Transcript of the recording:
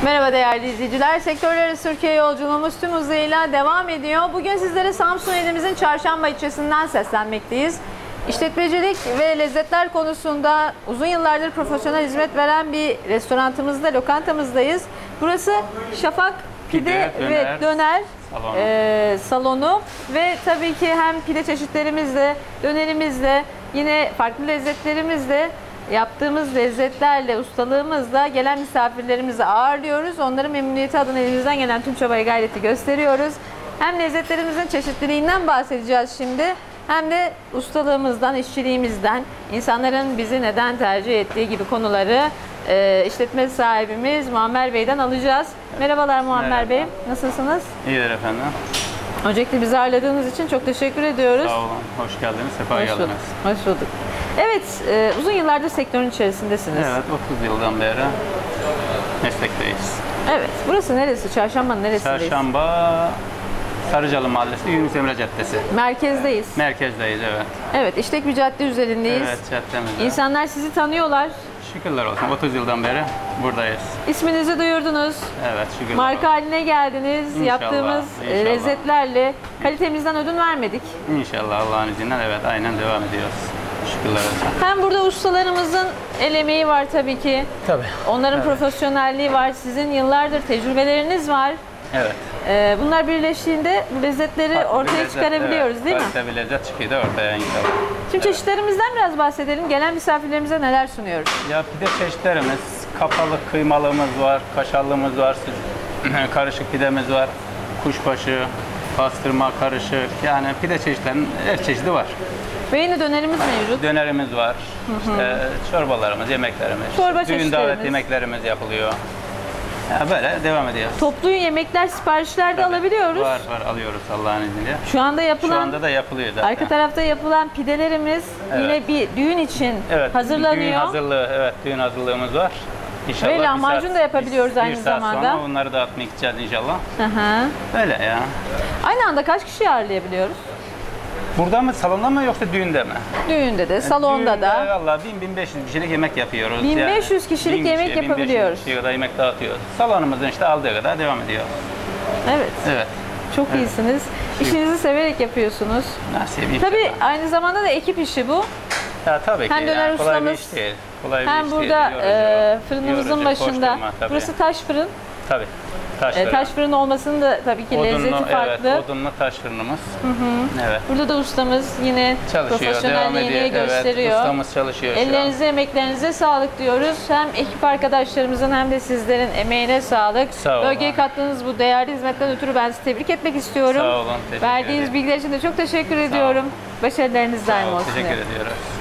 Merhaba değerli izleyiciler. Sektörler arası Türkiye yolculuğumuz tüm hızıyla devam ediyor. Bugün sizlere Samsun ilimizin Çarşamba ilçesinden seslenmekteyiz. İşletmecilik ve lezzetler konusunda uzun yıllardır profesyonel hizmet veren bir restoranımızda, lokantamızdayız. Burası Şafak Pide ve Döner salonu ve tabii ki hem pide çeşitlerimizle, dönerimizle, yine farklı lezzetlerimizle, yaptığımız lezzetlerle, ustalığımızla gelen misafirlerimizi ağırlıyoruz. Onların memnuniyeti adına elimizden gelen tüm çabayı, gayreti gösteriyoruz. Hem lezzetlerimizin çeşitliliğinden bahsedeceğiz şimdi, hem de ustalığımızdan, işçiliğimizden, insanların bizi neden tercih ettiği gibi konuları işletme sahibimiz Muammer Bey'den alacağız. Merhabalar Muammer Bey, nasılsınız? İyidir efendim. Öncelikle bizi ağırladığınız için çok teşekkür ediyoruz. Sağ olun, hoş geldiniz, sefa geldiniz. Hoş bulduk. Evet, uzun yıllardır sektörün içerisindesiniz. Evet, 30 yıldan beri meslekteyiz. Evet, burası neresi? Çarşamba'nın neresindeyiz? Çarşamba, Sarıcalı Mahallesi, Yunus Emre Caddesi. Merkezdeyiz. Merkezdeyiz, evet. Evet, işlek bir cadde üzerindeyiz. Evet, caddemizde. İnsanlar sizi tanıyorlar. Şükürler olsun, 30 yıldan beri buradayız. İsminizi duyurdunuz. Evet, şükürler Marka olsun. haline geldiniz. İnşallah, Yaptığımız inşallah. lezzetlerle kalitemizden ödün vermedik. İnşallah Allah'ın izniyle evet, aynen devam ediyoruz. Şükürler olsun. Hem burada ustalarımızın el emeği var tabii ki. Tabii. Onların Evet. profesyonelliği var. Sizin yıllardır tecrübeleriniz var. Evet. Bunlar birleştiğinde bu lezzetleri Farklı bir ortaya lezzet, çıkarabiliyoruz, evet. değil mi? Kalite bir lezzet çıkıyor da ortaya inşallah. Şimdi çeşitlerimizden biraz bahsedelim. Gelen misafirlerimize neler sunuyoruz? Ya pide çeşitlerimiz, kapalı kıymalımız var, kaşarlımız var, karışık pidemiz var, kuşbaşı, pastırma karışık, yani pide çeşitlerinin her çeşidi var. Ve yine dönerimiz mevcut. Dönerimiz var, işte çorbalarımız, yemeklerimiz, Çorba düğün çeşitlerimiz. davet yemeklerimiz yapılıyor. Ya böyle devam ediyoruz. Toplu yemekler, siparişler de alabiliyoruz. Var alıyoruz Allah'ın izniyle. Şu anda yapılan, Şu anda da yapılıyor zaten. arka tarafta yapılan pidelerimiz yine bir düğün için hazırlanıyor. Düğün hazırlığı, evet düğün hazırlığımız var. İnşallah Ve lahmacun da yapabiliyoruz aynı bir saat zamanda. sonra onları dağıtmaya gideceğiz inşallah. Hı hı. Böyle ya. Aynı anda kaç kişi ağırlayabiliyoruz? Burada mı, salonda mı yoksa düğünde mi? Düğünde de, salonda Düğünde da. valla 1000-1500 kişilik yemek yapıyoruz. 1500 kişilik 1000 yemek kişiye, yapabiliyoruz. 1500 kişiye kadar yemek dağıtıyoruz. Salonumuzun işte aldığı kadar devam ediyor. Evet. Evet. Çok iyisiniz. İşinizi severek yapıyorsunuz. Nasip inşallah. Tabii aynı zamanda da ekip işi bu. Ya tabii ki. Hem döner yani kolay bir ustamız, iş değil. Kolay bir Hem iş burada değil. fırınımızın yorucu, başında. koşturma, tabii. Burası taş fırın. Tabii. Taş fırın. Taş fırın olmasının da tabii ki lezzeti farklı. Evet, odunlu taş fırınımız. Evet. Burada da ustamız yine Çalışıyor, devam profesyonelliğini ediyor. gösteriyor. Evet, ustamız çalışıyor şu an. Ellerinize, emeklerinize sağlık diyoruz. Hem ekip arkadaşlarımızın hem de sizlerin emeğine sağlık. Sağ olun. Bölgeye kattığınız bu değerli hizmetten ötürü ben sizi tebrik etmek istiyorum. Sağ olun, teşekkür Verdiğiniz ederim. bilgiler için de çok teşekkür ediyorum. Başarılarınız Sağ daim olun, olsun. teşekkür diyorum. ediyoruz.